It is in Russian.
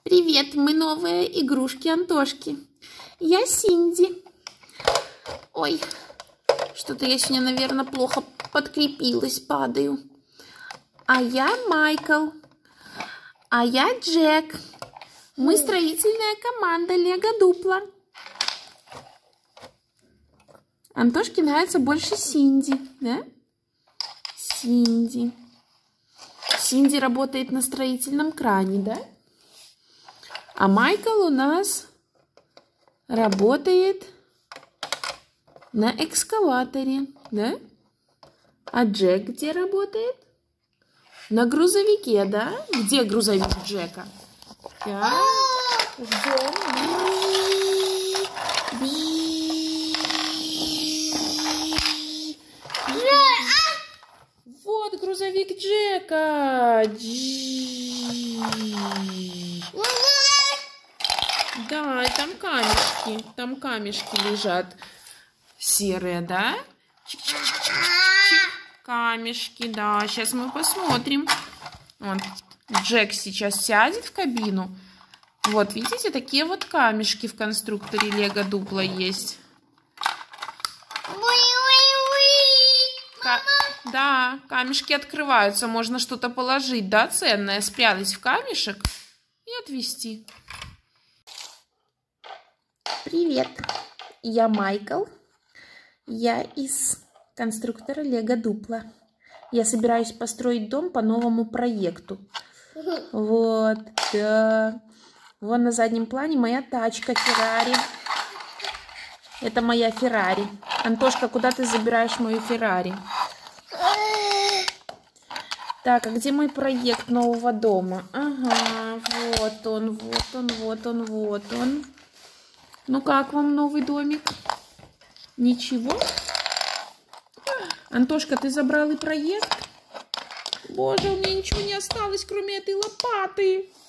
Привет, мы новые игрушки Антошки. Я Синди. Ой, что-то я сегодня, наверное, плохо подкрепилась, падаю. А я Майкл. А я Джек. Мы строительная команда Лего Дупло. Антошке нравится больше Синди, да? Синди. Синди работает на строительном кране, да? А Майкл у нас работает на экскаваторе, да? А Джек где работает? На грузовике, да? Где грузовик Джека? Так, ждем. Вот грузовик Джека. Да, там камешки лежат серые, да? Камешки, да. Сейчас мы посмотрим. Вот. Джек сейчас сядет в кабину. Вот, видите, такие вот камешки в конструкторе Лего Дупло есть. Да, камешки открываются. Можно что-то положить, да, ценное, спрятать в камешек и отвезти. Привет, я Майкл. Я из конструктора Лего Дупло. Я собираюсь построить дом по новому проекту. Вот, да. Вон на заднем плане моя тачка Феррари. Это моя Феррари. Антошка, куда ты забираешь мою Феррари? Так, а где мой проект нового дома? Ага, вот он, вот он, вот он, вот он. Ну как вам новый домик? Ничего? Антошка, ты забрал и проект? Боже, у меня ничего не осталось, кроме этой лопаты.